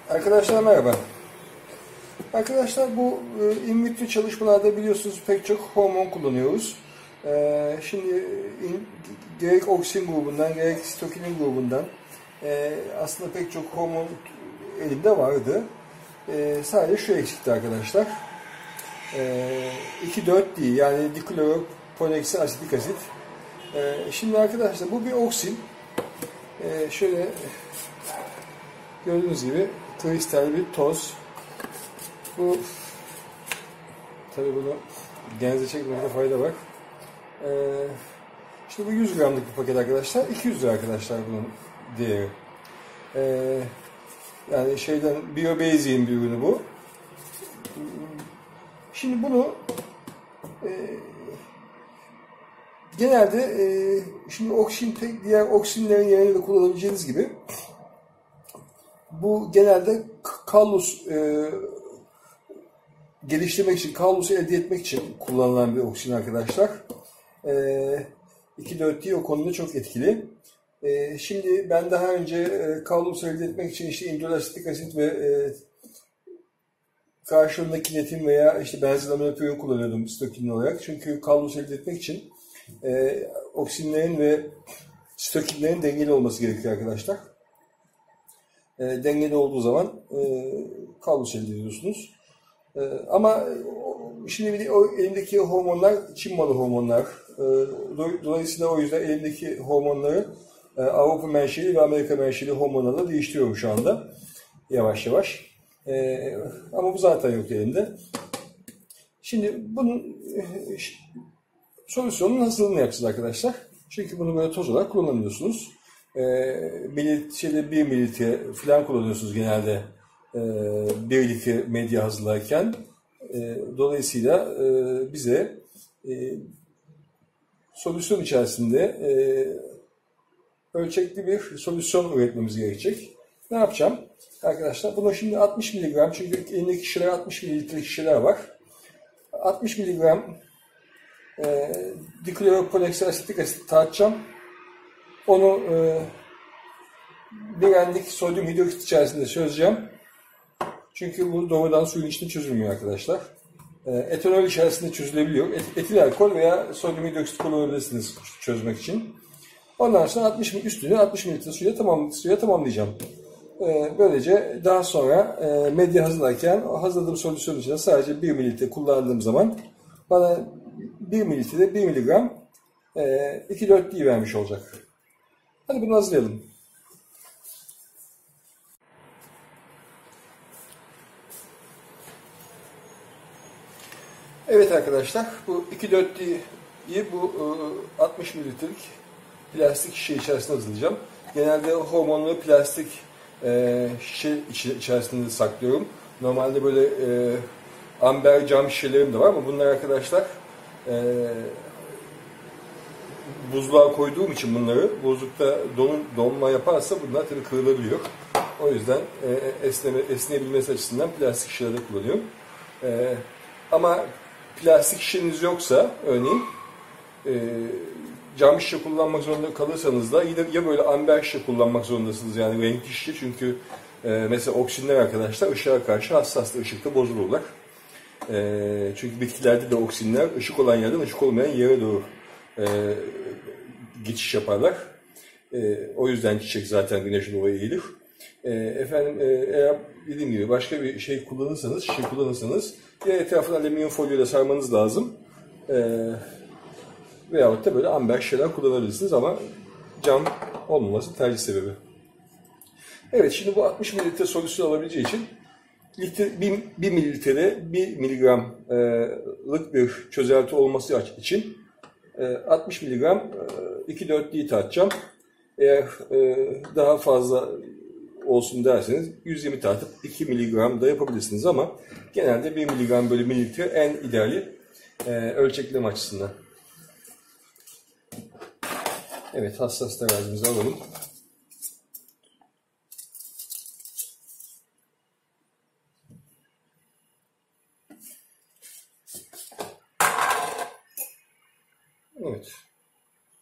Arkadaşlar merhaba. Arkadaşlar bu in vitro çalışmalarda biliyorsunuz pek çok hormon kullanıyoruz. Şimdi gerek oksin grubundan gerek sitokinin grubundan aslında pek çok hormon elimde vardı. Sadece şu eksikti arkadaşlar. 2,4-D yani dikloroponeksi asitik asit. Şimdi arkadaşlar bu bir oksin. Şöyle gördüğünüz gibi kristal bir toz. Bu tabii bunu genze çekmekte fayda var. Şimdi bu 100 gramlık bir paket arkadaşlar. 200 lira arkadaşlar bunun değeri. Yani şeyden BioBasic'in bir ürünü bu. Şimdi bunu genelde şimdi oksin diğer oksinlerin yerine de kullanabileceğiniz gibi bu genelde kallus geliştirmek için, kallusu elde etmek için kullanılan bir oksin arkadaşlar. 2,4-D o konuda çok etkili. Şimdi ben daha önce kallusu elde etmek için işte indolasitik asit ve karşılığında kinetin veya işte benzoaminopiyon kullanıyordum sitokinin olarak. Çünkü kallusu elde etmek için oksinlerin ve sitokinlerin dengeli olması gerekiyor arkadaşlar. Dengeli olduğu zaman kallus elde ediyorsunuz. Ama şimdi bir de o elimdeki hormonlar Çin malı hormonlar. Dolayısıyla o yüzden elimdeki hormonları Avrupa menşeli ve Amerika menşeli hormonlarla değiştiriyorum şu anda. Yavaş yavaş. Ama bu zaten yok elimde. Şimdi bunun solüsyonun hazırlığını yapacağız arkadaşlar. Çünkü bunu böyle toz olarak kullanamıyorsunuz. 1 mililitre falan kullanıyorsunuz genelde 1 litre medya hazırlarken. Dolayısıyla bize solüsyon içerisinde ölçekli bir solüsyon üretmemiz gerekecek. Ne yapacağım? Arkadaşlar bunu şimdi 60 mg çünkü elindeki şişeler 60 mililitre şişeler var. 60 mg dikloroponeksi asitik asit tartacağım. Onu bir enlik sodyum hidroksit içerisinde çözeceğim. Çünkü bu doğrudan suyun içinde çözülmüyor arkadaşlar. Etanol içerisinde çözülebiliyor. Etil alkol veya sodyum hidroksit kullanabilirsiniz çözmek için. Ondan sonra üstünü 60 mililitre suya tamamlayacağım. Böylece daha sonra medya hazırlarken hazırladığım solüsyon içinde sadece 1 mililitre kullandığım zaman bana 1 mililitrede 1 miligram 2,4-D vermiş olacak. Hadi bunu hazırlayalım. Evet arkadaşlar, bu 2,4-D'yi bu 60 mililitrelik plastik şişe içerisinde hazırlayacağım. Genelde hormonlu plastik şişe içerisinde saklıyorum. Normalde böyle amber cam şişelerim de var ama bunlar arkadaşlar buzluğa koyduğum için bunları buzlukta donma yaparsa bunlar tabii kırılabiliyor. O yüzden esneyebilmesi açısından plastik şişelerde kullanıyorum. Ama plastik şişeniz yoksa örneğin cam şişe kullanmak zorunda kalırsanız da ya böyle amber şişe kullanmak zorundasınız yani renkli şişe çünkü mesela oksinler arkadaşlar ışığa karşı hassastır, ışıkta bozulurlar. Çünkü bitkilerde de oksinler ışık olan yerden ışık olmayan yere doğru geçiş yaparlar. O yüzden çiçek zaten güneşe doğru eğilir. Eğer dediğim gibi başka bir şey kullanırsanız ya etrafına alüminyum folyoyla sarmanız lazım veyahut da böyle amber şişeler kullanabilirsiniz ama cam olmaması tercih sebebi. Evet şimdi bu 60 mililitre solüsyon alabileceği için 1 mililitrede 1 miligramlık bir çözelti olması için 60 miligram 2,4-D'yi tartacağım. Eğer daha fazla olsun derseniz 120 tartıp 2 miligram da yapabilirsiniz ama genelde 1 miligram bölü mililitre en ideali ölçekleme açısından. Evet hassas terazimizi alalım. Evet.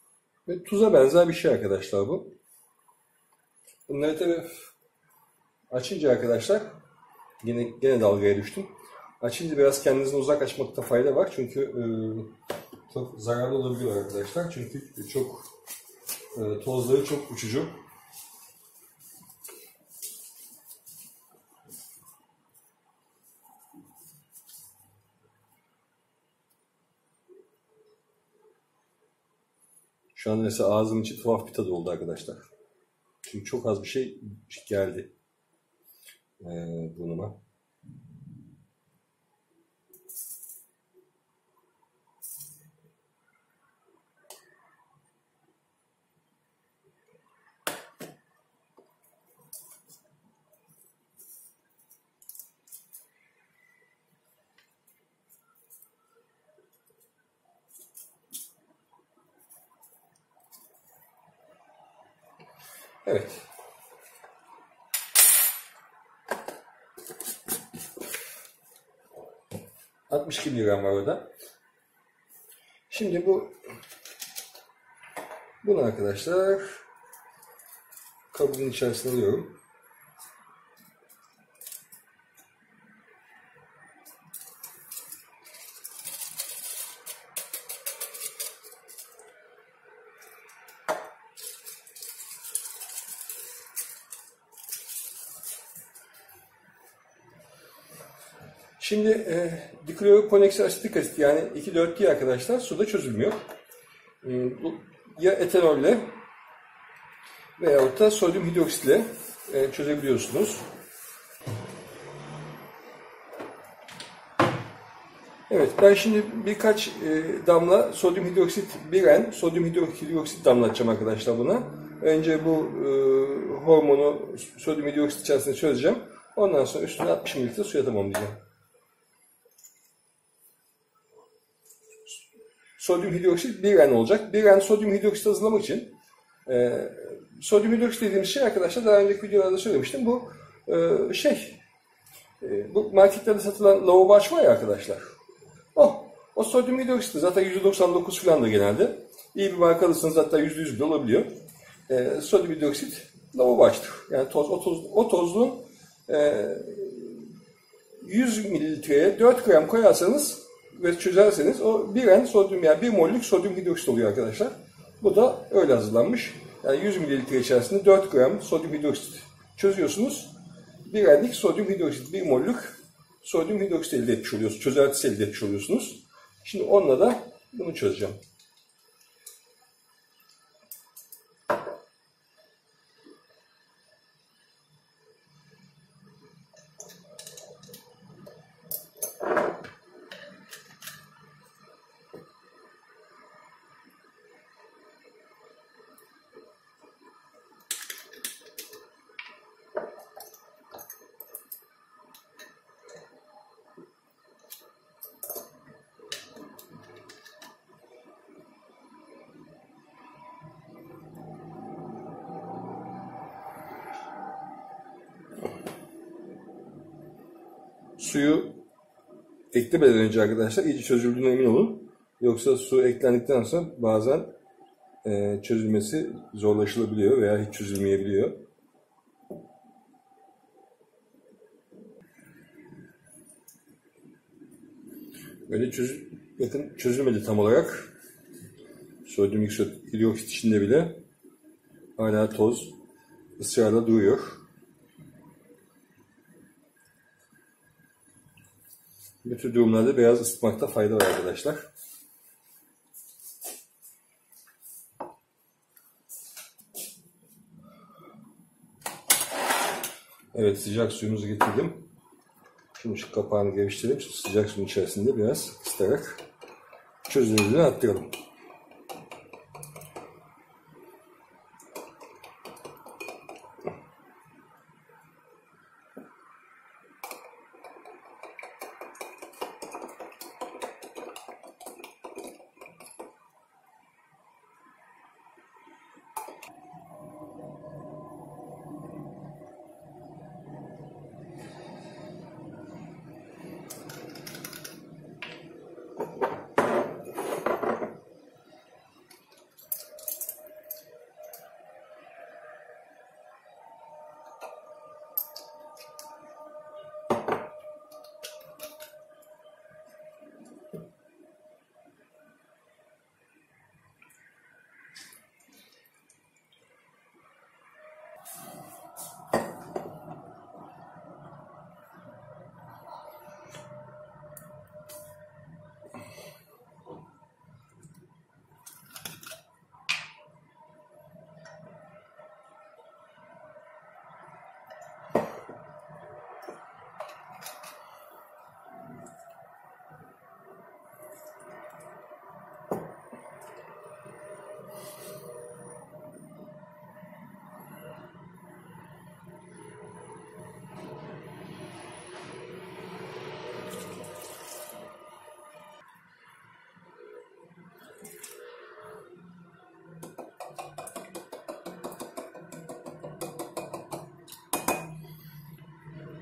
Ve tuza benzer bir şey arkadaşlar bu. Bunları tabii Açınca arkadaşlar, gene dalgaya düştüm. Açınca biraz kendinizden uzak açmakta fayda var. Çünkü çok zararlı olabiliyor arkadaşlar. Çünkü çok tozları çok uçucu. Şu an mesela ağzım içi tuhaf bir tadı oldu arkadaşlar. Çünkü çok az bir şey geldi burnuma. Evet. ...62 miligram var orada. Şimdi bunu arkadaşlar kabın içerisine alıyorum. Şimdi dikloroponeksil asitik asit yani 2,4-D arkadaşlar suda çözülmüyor. Ya etanolle veyahut da sodyum hidroksitle çözebiliyorsunuz. Evet, ben şimdi birkaç damla sodyum hidroksit 1N, sodyum hidroksit damlatacağım arkadaşlar buna. Önce bu hormonu sodyum hidroksit içerisinde çözeceğim. Ondan sonra üstüne 60 ml suya tamamlayacağım. Sodyum hidroksit 1N olacak. 1N sodyum hidroksit hazırlamak için sodyum hidroksit dediğimiz şey arkadaşlar daha önceki videolarda söylemiştim. Bu bu marketlerde satılan lavabo var ya arkadaşlar. O sodyum hidroksit zaten %99 falan da genelde. İyi bir marka alırsanız hatta %100 bile olabiliyor. Sodyum hidroksit lavabo açtır. Yani o tozluğun 100 mililitreye 4 gram koyarsanız ve çözerseniz o 1N sodyum yani 1 mollük sodyum hidroksit oluyor arkadaşlar. Bu da öyle hazırlanmış. Yani 100 mililitre içerisinde 4 gram sodyum hidroksit çözüyorsunuz. 1N'lik sodyum hidroksit 1 mollük sodyum hidroksit elde etmiş oluyorsunuz. Çözeltisi elde etmiş oluyorsunuz. Şimdi onunla da bunu çözeceğim. Suyu eklemeden önce arkadaşlar iyice çözüldüğüne emin olun. Yoksa su eklendikten sonra bazen çözülmesi zorlaşılabiliyor veya hiç çözülmeyebiliyor. Böyle bakın çözülmedi tam olarak. Sodyum hidroksit içinde bile hala toz ısrarla duruyor. Bu tür durumlarda biraz ısıtmakta fayda var arkadaşlar. Evet, sıcak suyumuzu getirdim. Şimdi şu kapağını gevşetelim. Şu sıcak suyun içerisinde biraz ısıtarak çözünürlüğünü arttıralım.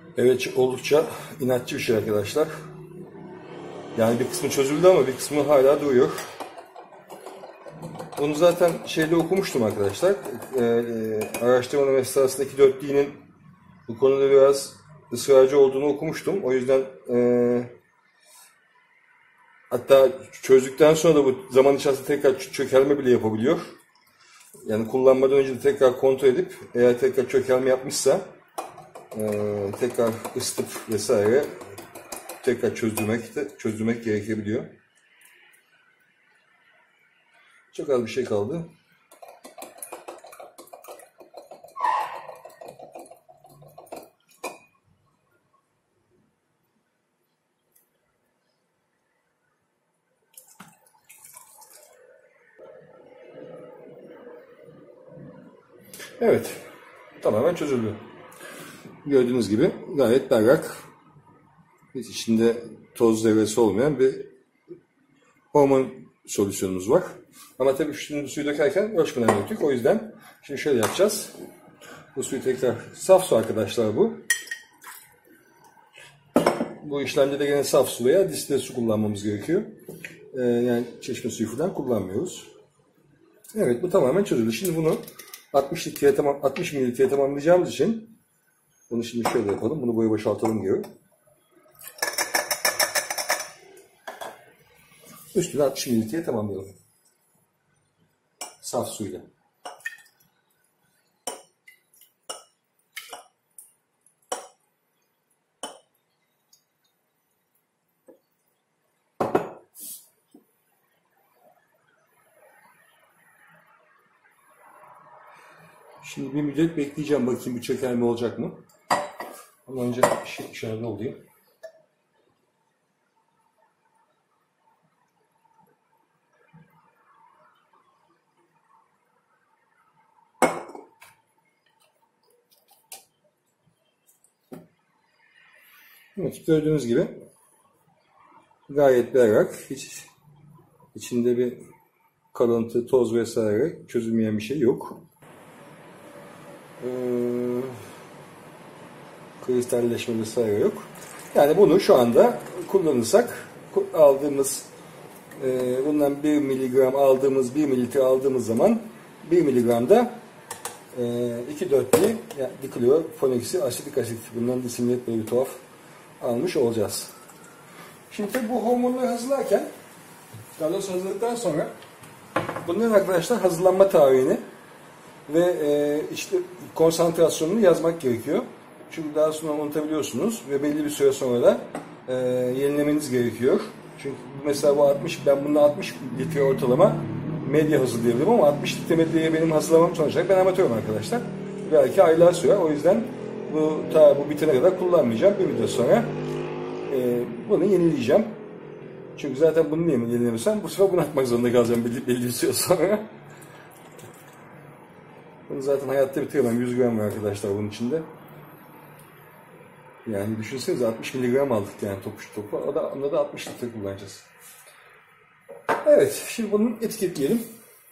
Evet, oldukça inatçı bir şey arkadaşlar. Yani bir kısmı çözüldü ama bir kısmı hala duruyor. Bunu zaten şeyde okumuştum arkadaşlar. Araştırmanın esnasındaki 4D'nin bu konuda biraz ısrarcı olduğunu okumuştum. O yüzden hatta çözdükten sonra da bu zaman içerisinde tekrar çökelme bile yapabiliyor. Yani kullanmadan önce de tekrar kontrol edip eğer tekrar çökelme yapmışsa tekrar ısıtıp vesaire tekrar çözdürmek gerekebiliyor. Çok az bir şey kaldı. Evet, tamamen çözüldü. Gördüğünüz gibi gayet berrak, hiç içinde toz zerresi olmayan bir hormon solüsyonumuz var. Ama tabii şimdi suyu dökerken ölçmeden döktük. O yüzden şimdi şöyle yapacağız. Bu suyu tekrar, saf su arkadaşlar bu. Bu işlemde de gene saf su veya distille su kullanmamız gerekiyor. Yani çeşme suyu falan kullanmıyoruz. Evet, bu tamamen çözüldü. Şimdi bunu 60 mililitreye tamamlayacağımız için bunu şimdi şöyle yapalım. Bunu boya boşaltalım geri. Üstüne 60 mililitreye tamamlayalım. Saf suyla. Şimdi bir müddet bekleyeceğim. Bakayım bir çökelme olacak mı? Ama önce şöyle olayım. Evet, gördüğünüz gibi gayet berrak. Hiç içinde bir kalıntı, toz vesaire çözülmeyen bir şey yok. Kristalleşme vesaire yok. Yani bunu şu anda kullanırsak aldığımız bundan 1 miligram aldığımız 1 mililitre aldığımız zaman 1 miligramda 2,4 yani diklorofeniksil asitik asit, bundan isimleri böyle bir tuhaf almış olacağız. Şimdi tabii bu hormonları hazırlarken, daha doğrusu hazırladıktan sonra bunların arkadaşlar hazırlanma tarihini ve işte konsantrasyonunu yazmak gerekiyor. Çünkü daha sonra unutabiliyorsunuz ve belli bir süre sonra da yenilemeniz gerekiyor. Çünkü mesela bu 60, ben bunda 60 litre ortalama medya hazırlayabilirim ama 60 litre medyayı benim hazırlamam sonuçta, ben amatörüm arkadaşlar. Belki aylar sürer. O yüzden bu bitene kadar kullanmayacağım. Bir müddet sonra bunu yenileyeceğim. Çünkü zaten bunu yenilemesem bu sefer bunu atmak zorunda kalacağım belli bir süre sonra. Bunu zaten hayatta bitiremem. 100 gram var arkadaşlar bunun içinde. Yani düşünsenize 60 miligram aldık yani topu. Onda da 60 litre kullanacağız. Evet, şimdi bunu etiketleyelim.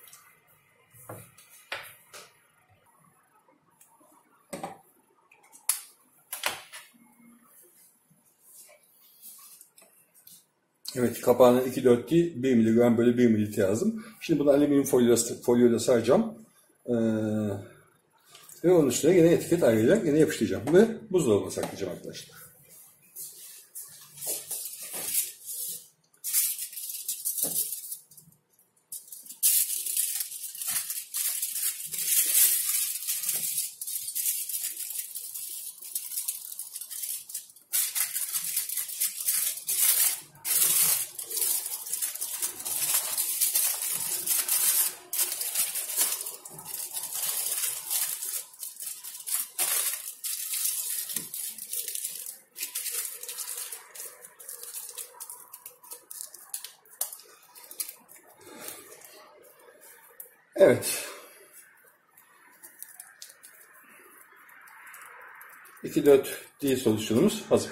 Evet, kapağına 2,4 değil 1 miligram bölü 1 mililitre yazdım. Şimdi bunu alüminyum folyoyla saracağım. Ve onun üstüne yine etiket ayrıca yine yapıştıracağım. Ve buzdolabına saklayacağım arkadaşlar. Evet. 2,4D solüsyonumuz hazır.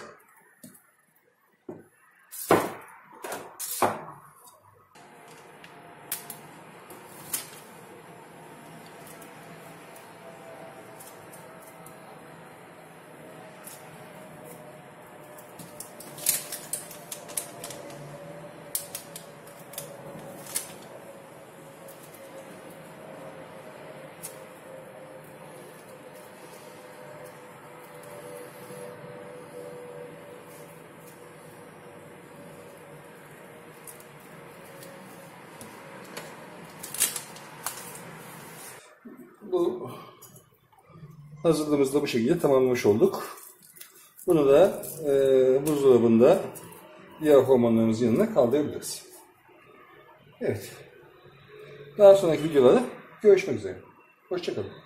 bu hazırlığımızı da bu şekilde tamamlamış olduk. Bunu da buzdolabında diğer hormonlarımızın yanına kaldırabiliriz. Evet. Daha sonraki videolarda görüşmek üzere. Hoşça kalın.